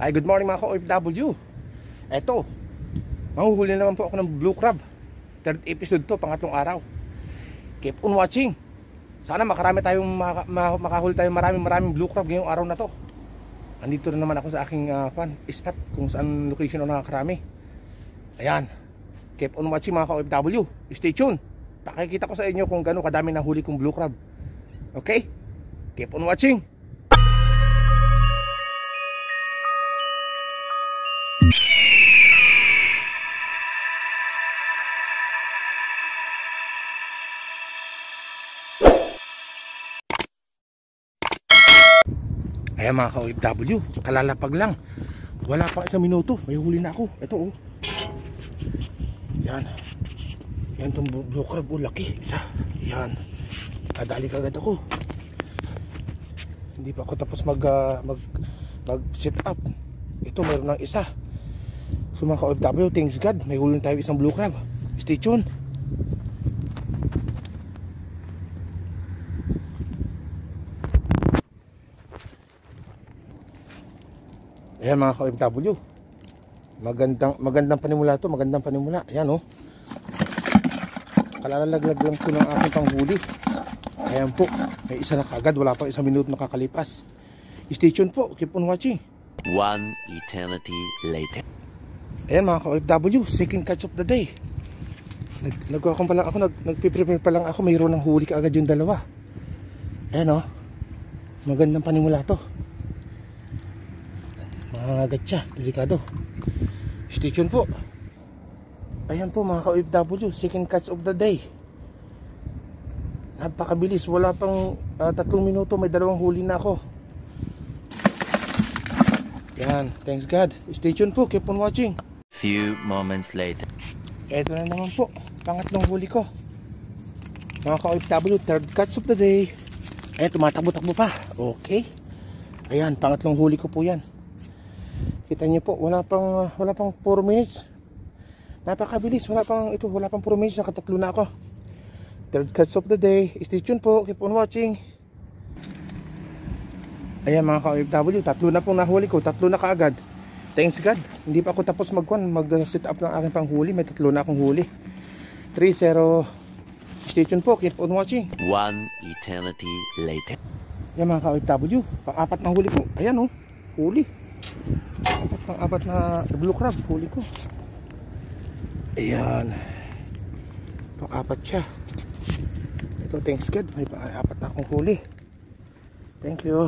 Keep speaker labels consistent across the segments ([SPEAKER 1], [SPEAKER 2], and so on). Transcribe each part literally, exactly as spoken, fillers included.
[SPEAKER 1] Ay, good morning mga ka-O F W. Eto, mahuhuli naman po ako ng blue crab. Third episode to, pangatlong araw. Keep on watching. Sana makarami tayong maka, makahuli tayong maraming maraming blue crab ngayong araw na to. Andito na naman ako sa aking uh, fan, spot kung saan location o nakakarami. Ayan, keep on watching mga ka-O F W. Stay tuned. Pakikita ko sa inyo kung gano'ng kadami nahuli kong blue crab. Okay? Keep on watching. Ayan mga ka-O F W, kalalapag lang. Wala pang isang minuto, may huli na ako. Ito oh. Yan. Yan itong blue crab, oh, laki. Isa. Yan. Kadali kagad ako. Hindi pa ako tapos mag, uh, mag, mag set up. Ito, meron ng isa. So mga ka-O F W, thanks God, may huli na tayo isang blue crab. Stay tuned. Ayan mga ka-O F W, magandang, magandang panimula to, magandang panimula. Ayan oh, kalalaglag lang ko ng aking panghuli. Ayan po, may isa na kagad, wala pang isang minuto nakakalipas. Stay tuned po, keep on watching.
[SPEAKER 2] One eternity later.
[SPEAKER 1] Ayan mga ka-O F W, second catch of the day. Nag, nagkuha pa lang ako, nag, nagpiprepare pa lang ako, mayroon ng huli kaagad yung dalawa. Ayan oh, magandang panimula to. Mga gatsa, delikado. Stay tuned po. Ayan po mga ka-O F W, second catch of the day. Napakabilis, wala pang uh, tatlong minuto, may dalawang huli na ako. Yan, thanks God. Stay tuned po, keep on watching.
[SPEAKER 2] Few moments later.
[SPEAKER 1] Eto na naman po, pangatlong huli ko. Mga ka-O F W, third catch of the day. Ayan, tumatakbo-takbo pa. Okay. Ayan, pangatlong huli ko po yan. Kita niyo po, wala pang wala pang four minutes. Napakabilis, wala pang ito, wala pang four minutes, nakatatlo na ako. Third catch of the day. Stay tuned po, keep on watching. Ayan mga ka-O F W, tatlo na pong nahuli ko, tatlo na kaagad. Thanks God. Hindi pa ako tapos mag-one, mag-set up ng aking panghuli, may tatlo na akong huli. three zero. Stay tuned po, keep on watching.
[SPEAKER 2] One eternity later.
[SPEAKER 1] Ayan mga ka-O F W, pang-apat na huli ko. Ayan oh, huli. Apat pang apat na blue crab huli ko. Ayan, pang apat siya. Ito, thanks God, may pang apat na akong huli. Thank you.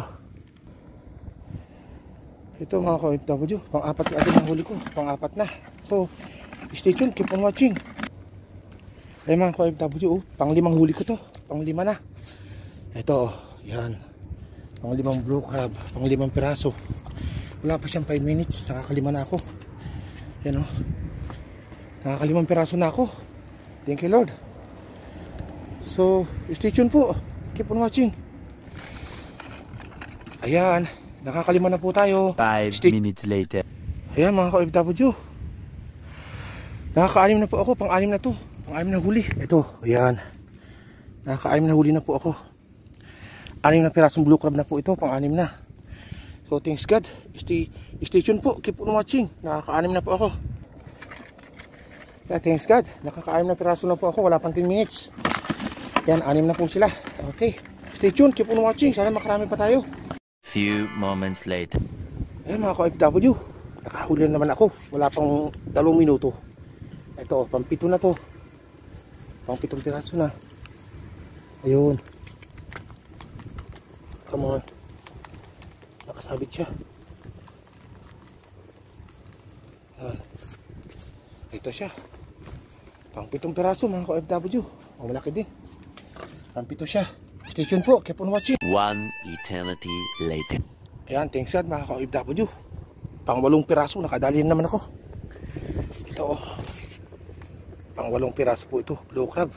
[SPEAKER 1] Ito mga ka-O F W, pang apat na agad na huli ko, pang apat na. So stay tuned, keep on watching. Ay mga ka-O F W, oh, pang limang huli ko to, pang lima na. Ito, yan, pang limang blue crab, pang limang piraso. Wala pa siyang five minutes, nakakalima na ako. Yan o, nakakalimang piraso na ako. Thank you Lord. So stay tuned po, keep on watching. Ayan, nakakalima na po tayo.
[SPEAKER 2] Five
[SPEAKER 1] stay...
[SPEAKER 2] minutes later.
[SPEAKER 1] Ayan mga ka-O F W, nakaka-anim na po ako, pang-anim na to, pang-anim na huli. Ito, ayan, nakaka-anim na huli na po ako. Anim na pirasong blue crab na po ito, pang-anim na. So thanks God, stay, stay tuned po, keep on watching. Nakaka-anim na po ako. Yeah, thanks God, nakaka-anim na piraso na po ako, wala pang ten minutes. Yan, anim na po sila. Okay, stay tuned, keep on watching. Sana makarami pa tayo.
[SPEAKER 2] Few moments later.
[SPEAKER 1] Ayan mga ka-O F W, nakahuli naman ako, wala pang dalawang minuto. Ito, pang pito na to, pang pitong piraso na. Ayun, come on, nakasabit siya. Ayan. Ito siya, pang pitong piraso mga ka-O F W. Ang malaki din, pang pito siya. Stay tuned po, keep on watching.
[SPEAKER 2] One eternity later.
[SPEAKER 1] Ayan, thanks God mga ka-O F W, pang walong piraso, nakadali naman ako. Ito oh, pang walong piraso po ito, blue crab.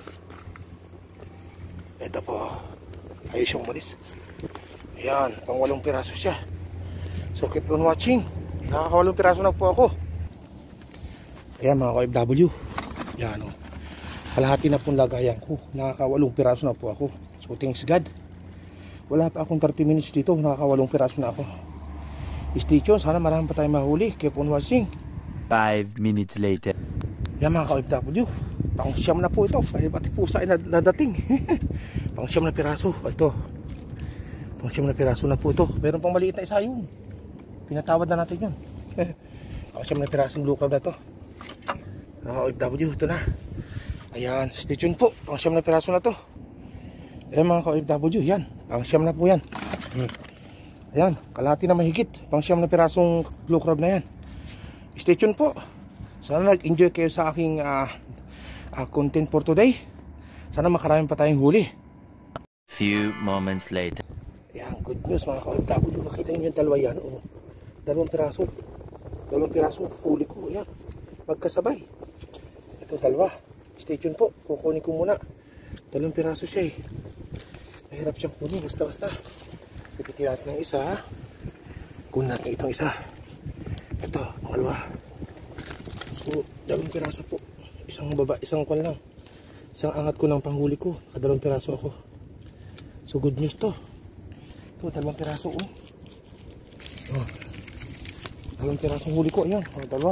[SPEAKER 1] Ito po, ayos yung malis. Ayan, pang walong piraso siya. So keep on watching. Nakakawalong piraso na po ako. Ayan mga ka-O F W, ayan o, kalahati na pong lagayan ko, nakakawalong piraso na po ako. So thanks God, wala pa akong thirty minutes dito, nakakawalong piraso na ako. Stay tuned, sana marami pa tayong mahuli. Keep on watching.
[SPEAKER 2] Five minutes later.
[SPEAKER 1] Yan mga ka-O F W, pang siyam na po ito. Pati pati pusa ay nadating. Pang siyam na piraso. Ito, pang siyam na piraso na po ito. Meron pang maliit na isa yun, pinatawad na natin yun. Pang siyam na pirasong blue crab na ito. Mga O F W, ito na. Ayan, stay tuned po. Pang siyam na piraso na to. Ayan mga ka-O F W, yan, pang siyam na po yan. hmm. Ayan, kalahati na mahigit. Pang siyam na pirasong blue crab na yan. Stay tuned po. Sana nag-enjoy kayo sa aking uh, uh, content for today. Sana makarami pa tayong huli.
[SPEAKER 2] Few moments later.
[SPEAKER 1] Ayan, good news mga ka-O F W. Makita nyo yung dalawa yan. Oh. Dalawang piraso. Dalawang piraso huli ko. Ayan, magkasabay. Ito dalawa. Stay tuned po. Kukunin ko muna. Dalawang piraso siya eh. Mahirap siyang kunin. Basta basta. Pipitin natin ng isa. Kunin natin itong isa. Ito, pangalawa. So, dalawang piraso po. Isang baba, isang kwan lang. Isang angat ko ng panghuli ko. Kadalawang piraso ako. So, good news to. Ito, dalawang piraso oh. Oh. Dalawang pirasong huli ko. Ayan, oh, dalawa.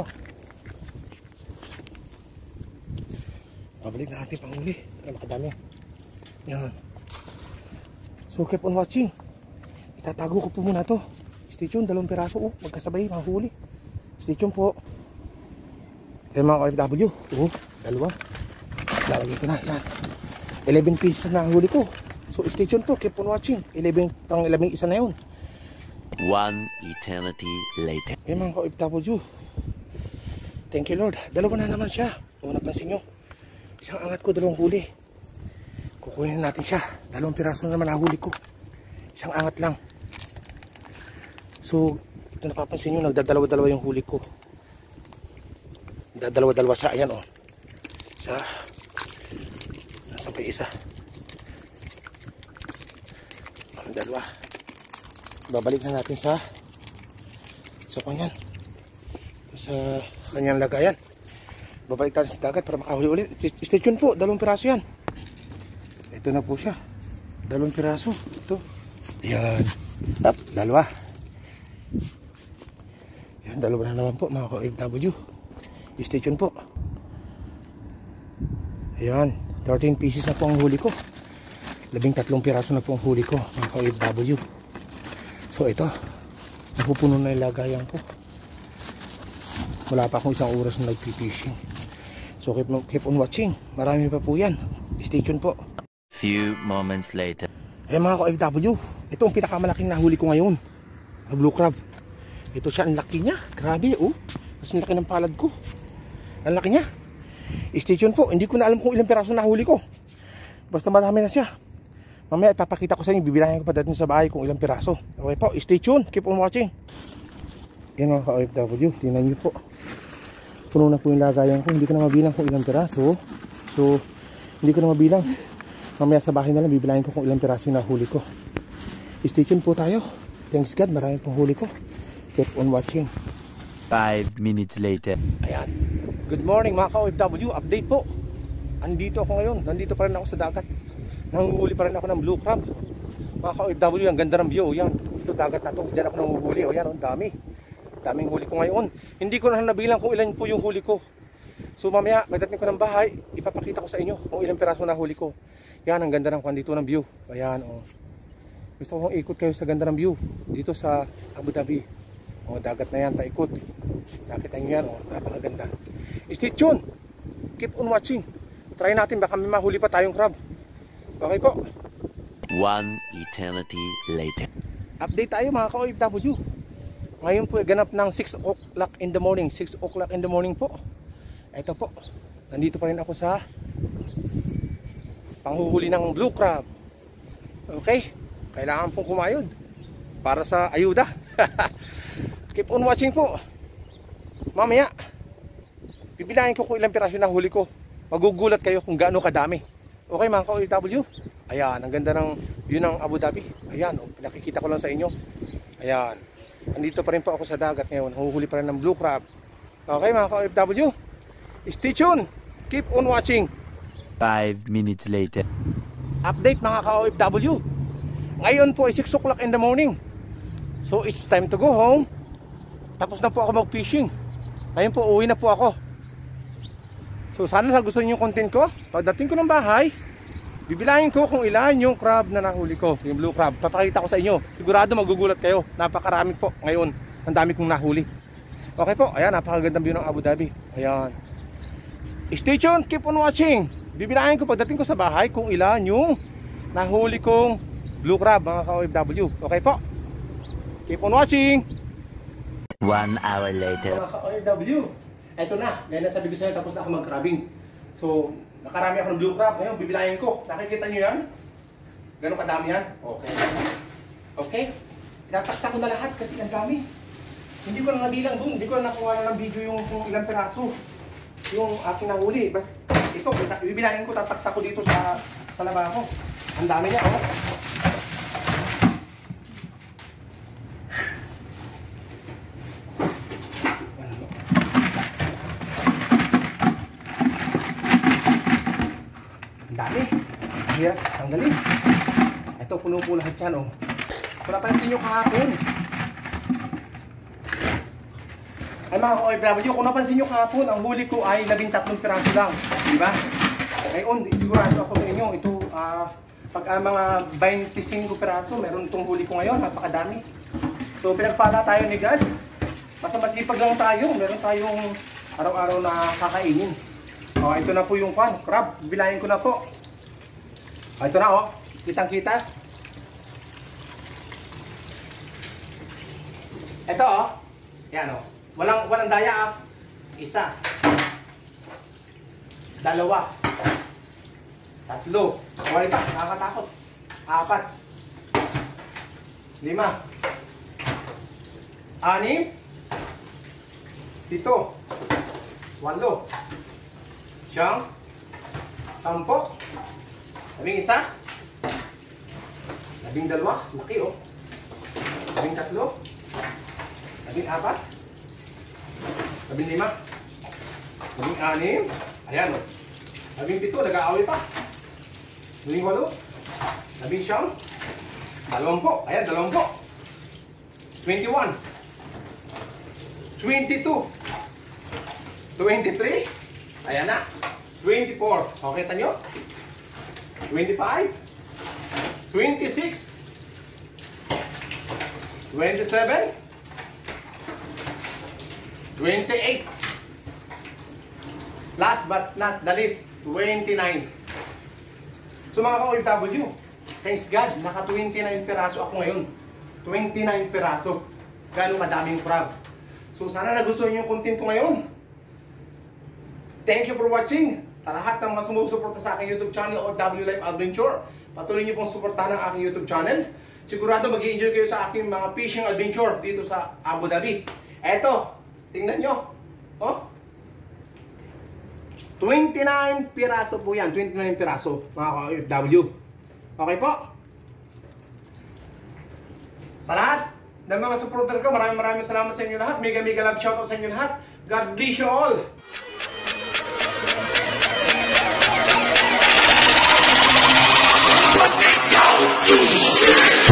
[SPEAKER 1] Pabalik na natin panghuli. Para makadami. Ayan. So, keep on watching. Itatago ko po muna to. Stay tuned, dalawang piraso oh. Magkasabay, mga huli. Stay tuned po. Ayan mga O F W. Oh, dalawa. Lalagay ko na. Yan. eleven pieces na ang huli ko. So stay tuned po. Keep on watching. eleven, pang eleven isa na yun.
[SPEAKER 2] One eternity later.
[SPEAKER 1] Ayan mga O F W. Thank you Lord. Dalawa na naman siya. Kung napansin nyo. Isang angat ko, dalawang huli. Kukunin natin siya. Dalawang piraso na naman ang huli ko. Isang angat lang. So, ito napapansin nyo, nagdadalawa-dalawa yung huli ko. Nagdadalawa-dalawa siya, ayan o. Oh. Isa. Nasaan pa yung isa? Ang dalawa. Babalik na natin sa sa kanyan. Sa kanyang lagayan. Babalik natin sa dagat para makahuli ulit. Stay tuned po, dalawang piraso yan. Ito na po siya. Dalawang piraso. Ito. Ayan. Tap, dalawa. Yan, dalawa na naman po mga ka-O F W. Stay tuned po. Ayan, thirteen pieces na po ang huli ko. Labing tatlong piraso na po ang huli ko mga ka-O F W. So ito, napupuno na yung lagayan ko. Wala pa akong isang oras na nag-fishing. So keep, keep on watching. Marami pa po yan. Stay tuned po.
[SPEAKER 2] Few moments later.
[SPEAKER 1] Ayan mga ka-O F W, ito ang pinakamalaking nahuli ko ngayon, na blue crab. Ito siya, ang laki niya. Grabe oh. Mas ang laki ng palad ko. Ang laki niya. Stay tuned po. Hindi ko na alam kung ilang piraso nahuli ko. Basta marami na siya. Mamaya ipapakita ko sa inyo. Bibilangin ko pa dati sa bahay kung ilang piraso. Okay po, stay tuned. Keep on watching. Yan mga ka-O F W. Tingnan niyo po. Puno na po yung lagayan ko. Hindi ko na mabilang kung ilang piraso. So, hindi ko na mabilang. Mamaya sa bahay na lang bibilangin ko kung ilang piraso yung nahuli ko. Stay tuned po tayo. Thanks God, marami pong huli ko. Keep on watching.
[SPEAKER 2] Five minutes later.
[SPEAKER 1] Ayan. Good morning mga ka-O F W. Update po. Andito ako ngayon. Nandito pa rin ako sa dagat. Nanguhuli pa rin ako ng blue crab. Mga ka-O F W, ang ganda ng view. Yan. Ito dagat na to. Diyan ako nanguhuli. O yan, ang dami. Daming huli ko ngayon. Hindi ko na nabilang kung ilan po yung huli ko. So mamaya, pagdating ko ng bahay, ipapakita ko sa inyo kung ilang piraso na huli ko. Yan, ang ganda ng kwan dito ng view. Ayan, o. Gusto ko ikot kayo sa ganda ng view. Dito sa Abu Dhabi. O, dagat na yan, taikot. Nakita nyo yan, o. Napakaganda. Stay tuned. Keep on watching. Try natin, baka may mahuli pa tayong crab. Okay po.
[SPEAKER 2] One eternity later.
[SPEAKER 1] Update tayo mga ka-O F W. Ngayon po, ganap ng six o'clock in the morning. six o'clock in the morning po. Ito po. Nandito pa rin ako sa panghuhuli ng blue crab. Okay. Kailangan pong kumayod para sa ayuda. Keep on watching po. Mamaya, bibilangin ko kung ilang piraso na huli ko. Magugulat kayo kung gaano kadami. Okay mga ka-O F W. Ayan, ang ganda ng view ng Abu Dhabi. Ayan, oh, pinakikita ko lang sa inyo. Ayan. Andito pa rin po ako sa dagat ngayon. Huhuli pa rin ng blue crab. Okay mga ka-O F W. Stay tuned. Keep on watching.
[SPEAKER 2] Five minutes later.
[SPEAKER 1] Update mga ka-O F W. Ngayon po ay six o'clock in the morning. So it's time to go home. tapos na po ako mag-fishing. Ngayon po, uwi na po ako. So sana sa gusto niyo yung content ko. Pagdating ko ng bahay, bibilangin ko kung ilan yung crab na nahuli ko, yung blue crab. Papakita ko sa inyo. Sigurado magugulat kayo. Napakarami po ngayon. Ang dami kong nahuli. Okay po, ayan, napakagandang view ng Abu Dhabi. Ayan. Stay tuned, keep on watching. Bibilangin ko pagdating ko sa bahay kung ilan yung nahuli kong blue crab, mga ka-O F W. Okay po. Keep on watching.
[SPEAKER 2] One hour later.
[SPEAKER 1] Mga ka-O F W, eto na. Ngayon na sabi ko sa'yo, tapos na ako mag-crabbing. So, nakarami ako ng blue crab. Ngayon, bibilangin ko. Nakikita nyo yan? Ganun kadami yan? Okay. Okay. Tatakta ko na lahat kasi ang dami. Hindi ko na nabilang doon. Hindi ko na nakuha na ng video yung kung ilang peraso yung aking nahuli. Basta ito, bibilangin ko, tatakta ko dito sa sa labaho. Ang dami niya, oh. Ang dami. Hirap, tanggalin. Ito, puno po lahat yan, oh. Kung napansin nyo kahapon, ay mga ka-O F W, kung napansin nyo kahapon, ang huli ko ay labing tatlong piraso lang. Diba? Ngayon, sigurado ako sa inyo, ito, uh, pag uh, mga twenty-five piraso, meron itong huli ko ngayon, napakadami. So, pinagpala tayo ni God. Basta masipag lang tayo, meron tayong araw-araw na kakainin. O, ito na po yung pan, crab, bilangin ko na po. O, ito na, oh, kitang-kita. Ito, oh, yan, oh. Walang, walang daya, ah. Isa. Dalawa. Tatlo. Wala pa, nakakatakot. Apat. Lima. Anim. Pito. Walo. Siyam. Sampo. Labing isa. Labing dalawa. Laki, oh. Labing tatlo. Labing apat. Labing lima. Labing anim. Ayan, o. Labing pito, nag-aaway pa. Labing walo. Labing siyam. Dalawampo. Ayan, dalawampo. Twenty-one. Twenty-two. Twenty-three. Ayan na. Twenty-four. Okay, tanyo? Twenty-five. Twenty-six. Twenty-seven. Twenty-eight. Last but not the least, twenty-nine. So mga ka-O F W, thanks God, naka twenty-nine piraso ako ngayon. twenty-nine piraso. Gano'ng kadaming crab. So sana nagustuhan niyo yung content ko ngayon. Thank you for watching. Sa lahat ng mga sumusuporta sa aking YouTube channel, O F W Life Adventure, patuloy niyo pong suportahan ang aking YouTube channel. Sigurado mag-i-enjoy kayo sa aking mga fishing adventure dito sa Abu Dhabi. Eto, tingnan nyo. Oh. twenty-nine piraso po yan. twenty-nine piraso, mga ka-O F W. Okay po? Sa lahat ng mga supporter ko, maraming maraming salamat sa inyo lahat. Mega mega love shoutout sa inyo lahat. God bless you all. What the hell?